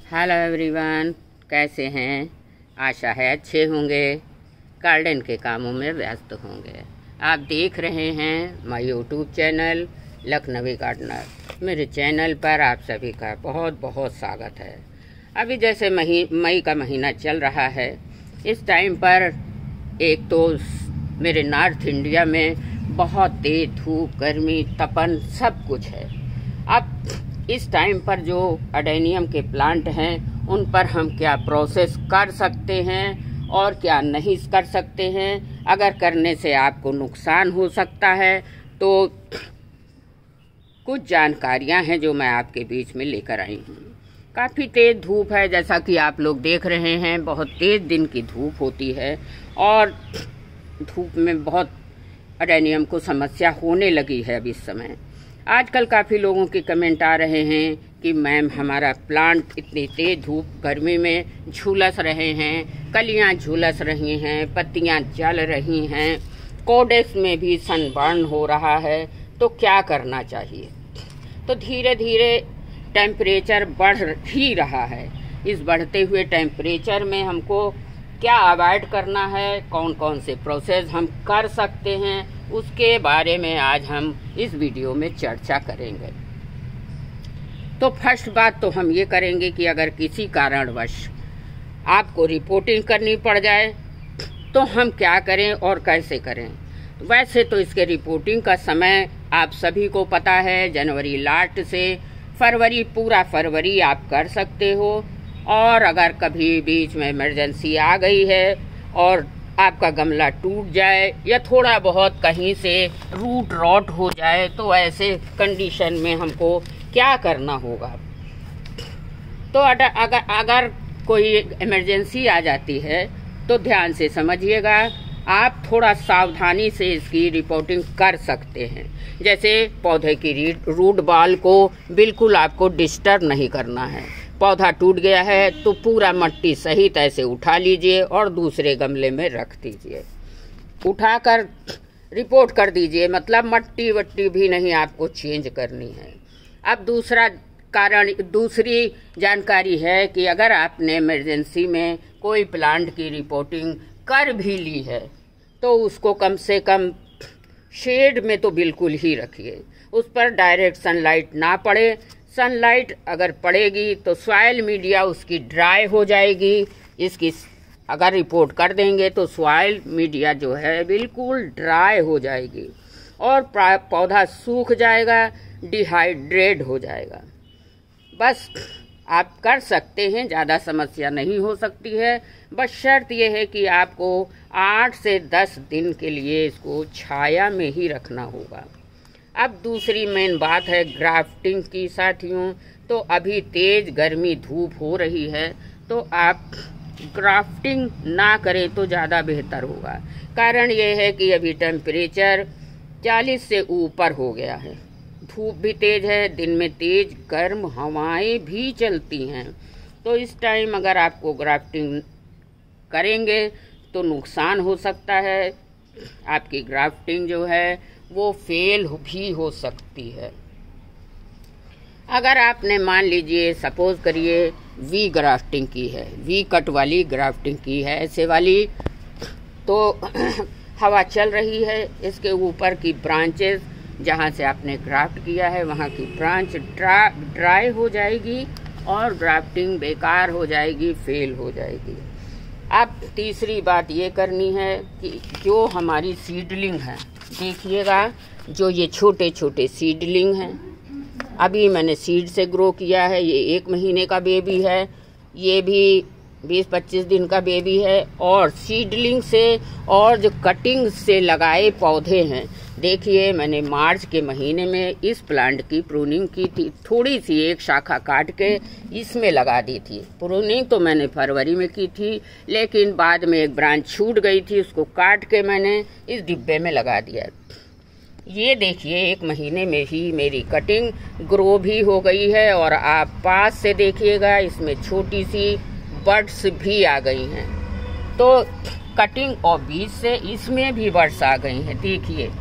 Hello everyone, कैसे हैं? आशा है अच्छे होंगे, गार्डन के कामों में व्यस्त होंगे। आप देख रहे हैं my YouTube channel Lakhnavi gardener. मेरे चैनल पर आप सभी का बहुत बहुत स्वागत है। अभी जैसे मई का महीना चल रहा है, इस टाइम पर एक तो मेरे नॉर्थ इंडिया में बहुत तेज धूप, गर्मी, तपन सब कुछ है। अब इस टाइम पर जो अडेनियम के प्लांट हैं उन पर हम क्या प्रोसेस कर सकते हैं और क्या नहीं कर सकते हैं, अगर करने से आपको नुकसान हो सकता है तो कुछ जानकारियां हैं जो मैं आपके बीच में लेकर आई हूँ। काफ़ी तेज़ धूप है, जैसा कि आप लोग देख रहे हैं। बहुत तेज़ दिन की धूप होती है और धूप में बहुत अडेनियम को समस्या होने लगी है अब इस समय। आजकल काफ़ी लोगों के कमेंट आ रहे हैं कि मैम हमारा प्लांट इतनी तेज़ धूप गर्मी में झुलस रहे हैं, कलियां झुलस रही हैं, पत्तियां जल रही हैं, कोडेक्स में भी सनबर्न हो रहा है, तो क्या करना चाहिए? तो धीरे धीरे टेम्परेचर बढ़ ही रहा है। इस बढ़ते हुए टेम्परेचर में हमको क्या अवॉइड करना है, कौन कौन से प्रोसेस हम कर सकते हैं, उसके बारे में आज हम इस वीडियो में चर्चा करेंगे। तो फर्स्ट बात तो हम ये करेंगे कि अगर किसी कारणवश आपको रिपोर्टिंग करनी पड़ जाए तो हम क्या करें और कैसे करें। वैसे तो इसके रिपोर्टिंग का समय आप सभी को पता है, जनवरी लास्ट से फरवरी, पूरा फरवरी आप कर सकते हो। और अगर कभी बीच में इमरजेंसी आ गई है और आपका गमला टूट जाए या थोड़ा बहुत कहीं से रूट रॉट हो जाए, तो ऐसे कंडीशन में हमको क्या करना होगा। तो अगर कोई इमरजेंसी आ जाती है तो ध्यान से समझिएगा, आप थोड़ा सावधानी से इसकी रिपोर्टिंग कर सकते हैं। जैसे पौधे की रूट बॉल को बिल्कुल आपको डिस्टर्ब नहीं करना है। पौधा टूट गया है तो पूरा मिट्टी सहित ऐसे उठा लीजिए और दूसरे गमले में रख दीजिए। उठाकर रिपोर्ट कर दीजिए, मतलब मिट्टी वट्टी भी नहीं आपको चेंज करनी है। अब दूसरी जानकारी है कि अगर आपने इमरजेंसी में कोई प्लांट की रिपोर्टिंग कर भी ली है तो उसको कम से कम शेड में तो बिल्कुल ही रखिए, उस पर डायरेक्ट सनलाइट ना पड़े। सनलाइट अगर पड़ेगी तो सॉइल मीडिया उसकी ड्राई हो जाएगी। इसकी अगर रिपोर्ट कर देंगे तो सॉइल मीडिया जो है बिल्कुल ड्राई हो जाएगी और पौधा सूख जाएगा, डिहाइड्रेट हो जाएगा। बस आप कर सकते हैं, ज़्यादा समस्या नहीं हो सकती है। बस शर्त यह है कि आपको 8 से 10 दिन के लिए इसको छाया में ही रखना होगा। अब दूसरी मेन बात है ग्राफ्टिंग की साथियों। तो अभी तेज गर्मी धूप हो रही है तो आप ग्राफ्टिंग ना करें तो ज़्यादा बेहतर होगा। कारण यह है कि अभी टेम्परेचर 40 से ऊपर हो गया है, धूप भी तेज है, दिन में तेज गर्म हवाएं भी चलती हैं। तो इस टाइम अगर आपको ग्राफ्टिंग करेंगे तो नुकसान हो सकता है। आपकी ग्राफ्टिंग जो है वो फेल भी हो सकती है। अगर आपने मान लीजिए सपोज करिए वी ग्राफ्टिंग की है, वी कट वाली ग्राफ्टिंग की है, ऐसे वाली, तो हवा चल रही है, इसके ऊपर की ब्रांचेस जहाँ से आपने ग्राफ्ट किया है वहाँ की ब्रांच ड्राई हो जाएगी और ग्राफ्टिंग बेकार हो जाएगी, फेल हो जाएगी। अब तीसरी बात ये करनी है कि जो हमारी सीडलिंग है, देखिएगा जो ये छोटे छोटे सीडलिंग हैं, अभी मैंने सीड से ग्रो किया है। ये 1 महीने का बेबी है, ये भी 20-25 दिन का बेबी है। और सीडलिंग से और जो कटिंग से लगाए पौधे हैं, देखिए मैंने मार्च के महीने में इस प्लांट की प्रूनिंग की थी, थोड़ी सी एक शाखा काट के इसमें लगा दी थी। प्रूनिंग तो मैंने फरवरी में की थी, लेकिन बाद में एक ब्रांच छूट गई थी, उसको काट के मैंने इस डिब्बे में लगा दिया। ये देखिए 1 महीने में ही मेरी कटिंग ग्रो भी हो गई है और आप पास से देखिएगा इसमें छोटी सी बड्स भी आ गई हैं। तो कटिंग और बीज से इसमें भी बड्स आ गई हैं, देखिए।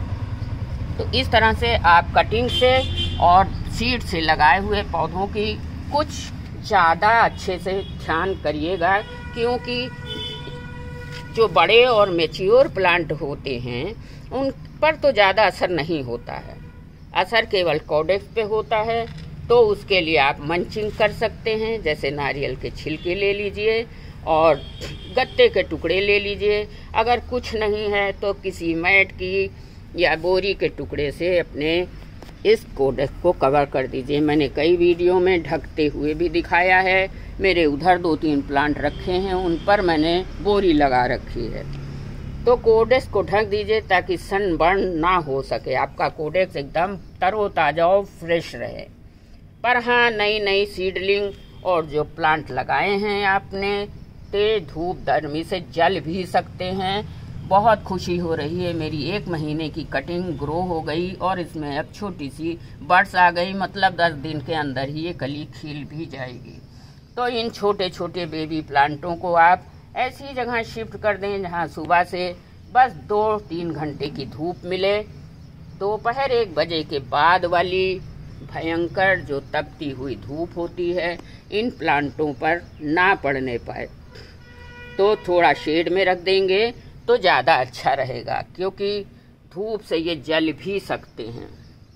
तो इस तरह से आप कटिंग से और सीड से लगाए हुए पौधों की कुछ ज़्यादा अच्छे से ध्यान करिएगा, क्योंकि जो बड़े और मैच्योर प्लांट होते हैं उन पर तो ज़्यादा असर नहीं होता है, असर केवल कोडेक्स पे होता है। तो उसके लिए आप मंचिंग कर सकते हैं, जैसे नारियल के छिलके ले लीजिए और गत्ते के टुकड़े ले लीजिए। अगर कुछ नहीं है तो किसी मैट की या बोरी के टुकड़े से अपने इस कोडेक्स को कवर कर दीजिए। मैंने कई वीडियो में ढकते हुए भी दिखाया है। मेरे उधर 2-3 प्लांट रखे हैं, उन पर मैंने बोरी लगा रखी है। तो कोडेक्स को ढक दीजिए ताकि सनबर्न ना हो सके, आपका कोडेक्स एकदम तरोताज़ा और फ्रेश रहे। पर हाँ, नई सीडलिंग और जो प्लांट लगाए हैं आपने, तेज धूप गर्मी से जल भी सकते हैं। बहुत खुशी हो रही है, मेरी 1 महीने की कटिंग ग्रो हो गई और इसमें अब छोटी सी बड्स आ गई, मतलब 10 दिन के अंदर ही ये कली खिल भी जाएगी। तो इन छोटे छोटे बेबी प्लांटों को आप ऐसी जगह शिफ्ट कर दें जहां सुबह से बस 2-3 घंटे की धूप मिले। दोपहर 1 बजे के बाद वाली भयंकर जो तपती हुई धूप होती है इन प्लांटों पर ना पड़ने पाए, तो थोड़ा शेड में रख देंगे तो ज़्यादा अच्छा रहेगा, क्योंकि धूप से ये जल भी सकते हैं।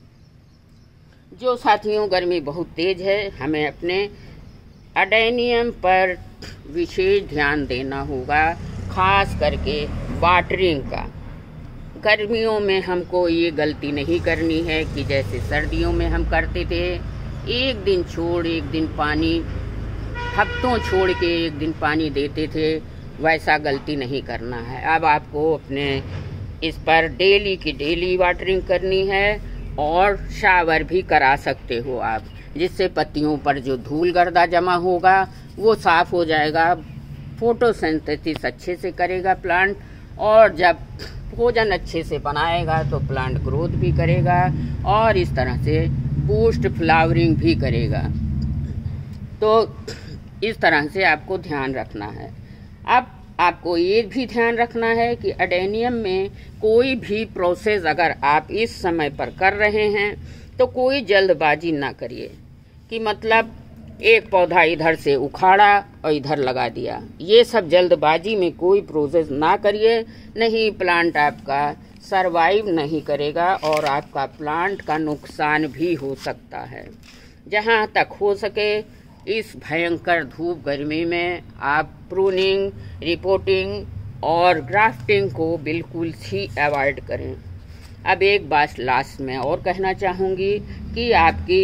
जो साथियों, गर्मी बहुत तेज है, हमें अपने अडेनियम पर विशेष ध्यान देना होगा, खास करके वाटरिंग का। गर्मियों में हमको ये गलती नहीं करनी है कि जैसे सर्दियों में हम करते थे, एक दिन छोड़ एक दिन पानी, हफ्तों छोड़ के एक दिन पानी देते थे, वैसा गलती नहीं करना है। अब आपको अपने इस पर डेली की डेली वाटरिंग करनी है और शावर भी करा सकते हो आप, जिससे पत्तियों पर जो धूल गर्दा जमा होगा वो साफ हो जाएगा। फोटोसिंथेसिस अच्छे से करेगा प्लांट, और जब भोजन अच्छे से बनाएगा तो प्लांट ग्रोथ भी करेगा और इस तरह से बूस्ट फ्लावरिंग भी करेगा। तो इस तरह से आपको ध्यान रखना है। अब आपको ये भी ध्यान रखना है कि अडेनियम में कोई भी प्रोसेस अगर आप इस समय पर कर रहे हैं तो कोई जल्दबाजी ना करिए कि मतलब एक पौधा इधर से उखाड़ा और इधर लगा दिया। ये सब जल्दबाजी में कोई प्रोसेस ना करिए, नहीं प्लांट आपका सरवाइव नहीं करेगा और आपका प्लांट का नुकसान भी हो सकता है। जहाँ तक हो सके इस भयंकर धूप गर्मी में आप प्रूनिंग, रिपोर्टिंग और ग्राफ्टिंग को बिल्कुल ही अवॉइड करें। अब एक बात लास्ट में और कहना चाहूँगी कि आपकी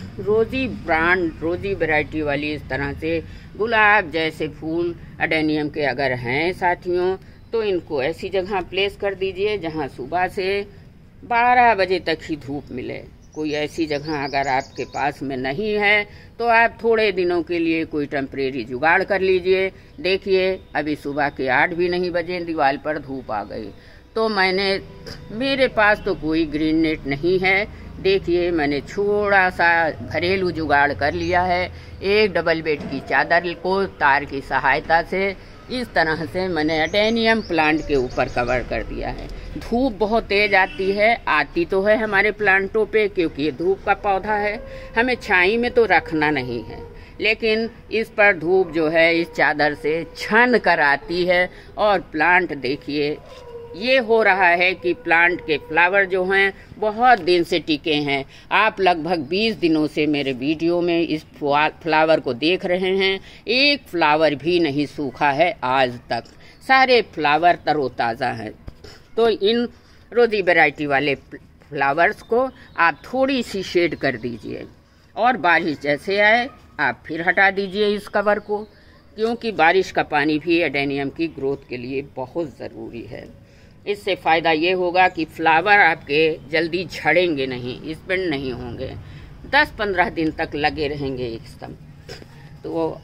रोजी वैरायटी वाली इस तरह से गुलाब जैसे फूल अडेनियम के अगर हैं साथियों, तो इनको ऐसी जगह प्लेस कर दीजिए जहां सुबह से 12 बजे तक ही धूप मिले। कोई ऐसी जगह अगर आपके पास में नहीं है तो आप थोड़े दिनों के लिए कोई टेम्परेरी जुगाड़ कर लीजिए। देखिए अभी सुबह के 8 भी नहीं बजे, दीवार पर धूप आ गई। तो मेरे पास तो कोई ग्रीन नेट नहीं है। देखिए मैंने थोड़ा सा घरेलू जुगाड़ कर लिया है। एक डबल बेड की चादर को तार की सहायता से इस तरह से मैंने अडेनियम प्लांट के ऊपर कवर कर दिया है। धूप बहुत तेज आती तो है हमारे प्लांटों पे, क्योंकि ये धूप का पौधा है, हमें छाई में तो रखना नहीं है, लेकिन इस पर धूप जो है इस चादर से छन कर आती है। और प्लांट देखिए ये हो रहा है कि प्लांट के फ्लावर जो हैं बहुत दिन से टिके हैं। आप लगभग 20 दिनों से मेरे वीडियो में इस फ्लावर को देख रहे हैं, एक फ्लावर भी नहीं सूखा है आज तक, सारे फ्लावर तरोताज़ा हैं। तो इन रोजी वैरायटी वाले फ्लावर्स को आप थोड़ी सी शेड कर दीजिए और बारिश जैसे आए आप फिर हटा दीजिए इस कवर को, क्योंकि बारिश का पानी भी एडेनियम की ग्रोथ के लिए बहुत ज़रूरी है। इससे फ़ायदा ये होगा कि फ्लावर आपके जल्दी झड़ेंगे नहीं, स्पेंड नहीं होंगे, 10-15 दिन तक लगे रहेंगे एकदम। तो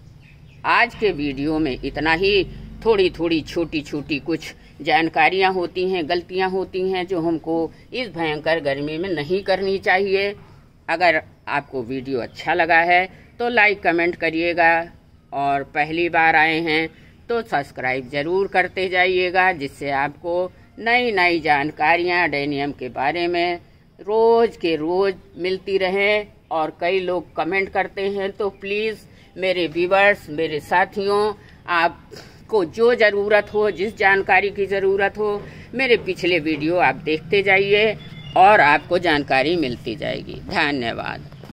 आज के वीडियो में इतना ही। थोड़ी थोड़ी छोटी छोटी कुछ जानकारियाँ होती हैं, गलतियाँ होती हैं जो हमको इस भयंकर गर्मी में नहीं करनी चाहिए। अगर आपको वीडियो अच्छा लगा है तो लाइक कमेंट करिएगा, और पहली बार आए हैं तो सब्सक्राइब ज़रूर करते जाइएगा, जिससे आपको नई नई जानकारियाँ एडेनियम के बारे में रोज़ के रोज़ मिलती रहे। और कई लोग कमेंट करते हैं। तो प्लीज़ मेरे व्यूअर्स, मेरे साथियों, आपको जो ज़रूरत हो, जिस जानकारी की ज़रूरत हो, मेरे पिछले वीडियो आप देखते जाइए और आपको जानकारी मिलती जाएगी। धन्यवाद।